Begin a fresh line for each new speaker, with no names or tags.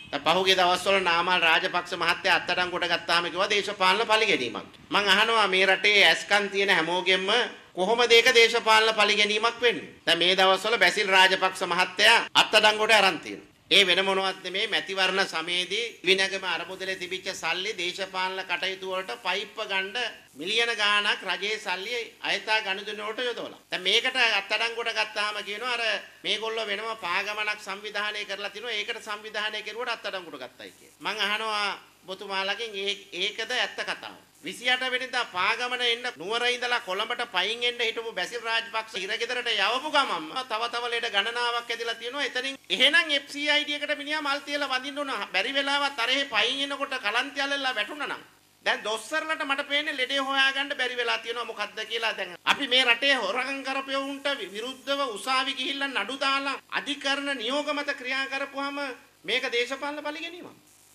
දැන් පහුගිය දවස්වල නාමල් රාජපක්ෂ මහත්තයා අත්අඩංගුවට ගත්තාම කිව්වා දේශපාලන පරිගැනීමක්. මං අහනවා මේ රටේ ඇස්කම් තියෙන හැමෝගෙම කොහොමද ඒක දේශපාලන පරිගැනීමක් වෙන්නේ? දැන් මේ දවස්වල බැසිල් රාජපක්ෂ මහත්තයා අත්අඩංගුවට අරන් තියෙනවා. ඒ වෙන මොනවත් නෙමේ මැතිවරණ සමයේදී විනගම අරමුදලේ තිබිච්ච සල්ලි දේශපාලන කටයුතු වලට පයිප්ප ගන්න මිලියන ගාණක් රජයේ සල්ලි අයථා ගනුදෙනු වලට යොදවලා. දැන් මේකට අත්අඩංගුවට ගත්තාම කියනවා අර මේගොල්ලෝ වෙනම පාගමනක් සංවිධානය කරලා තිනවා ඒකට සංවිධානය කෙරුවට අත්අඩංගුවට ගත්තයි කිය. මං අහනවා ඔබතුමාලගෙන් ඒකද ඇත්ත කතාව? 28 වෙනිදා පාගමන එන්න නුවර ඉඳලා කොළඹට පයින් එන්න හිටපු බැසිල් රාජපක්ෂ ඉරගෙදරට යවපු ගමන්ම තව ලේඩ ගණනාවක් ඇදලා තියෙනවා. එතනින් එහෙනම් FCID එකට මිනිහා මල් තියලා වඳින්න උන බැරි වෙලාවත් අර පයින් එනකොට කලන්තය ඇලලා වැටුණා නම් දැන් දොස්තරලට මට පේන්නේ ලෙඩේ හොයාගන්න බැරි වෙලා තියෙනවා මොකද්ද කියලා. දැන් අපි මේ රටේ හොරගම් කරපෙවුන්ට විරුද්ධව උසාවි ගිහිල්ලා නඩු දාලා අධිකරණ නියෝග මත ක්‍රියා කරපුවාම මේක දේශපාලන පරිගැනීමක්.